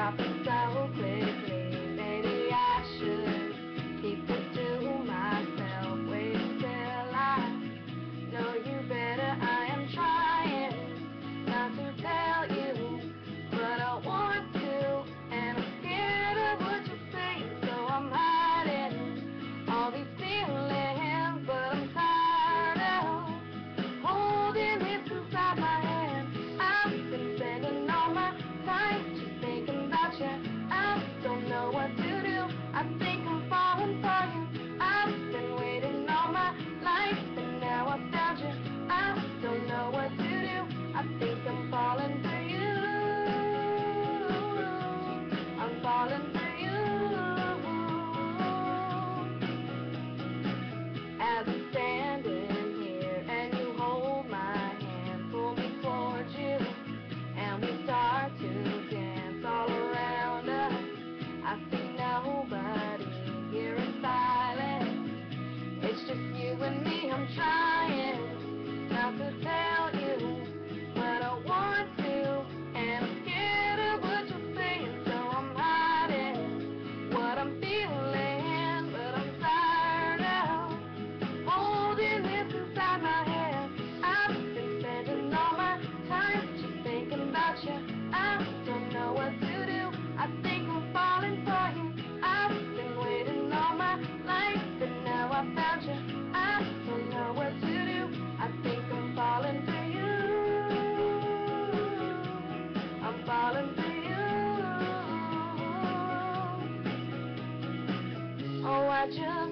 happen so quickly. Maybe I should keep it to myself. Wait till I know you better. I am trying not to tell you, but I want to, and I'm scared of what you say, so I'm hiding all these feelings, but I'm tired of holding this inside my hand. I've been spending all my time just thinking about you. I don't know what to do. I think I'm falling for you. I've been waiting all my life, and now I found you. I don't know what to do. I think I'm falling for you. I'm falling for you. As I'm standing here and you hold my hand, pull me towards you, and we start to dance all around us. I see nobody here in silence. It's just you and me. I'm trying not to tell you, but I want to, and I'm scared of what you're saying, so I'm hiding what I'm feeling, but I'm tired of holding this inside my head. I've been spending all my time just thinking about you. I don't know what to do. I think I'm falling for you. I've been waiting all my life, and now I found you. I don't know what to do. I think I'm falling for you. I'm falling for you. Oh, I just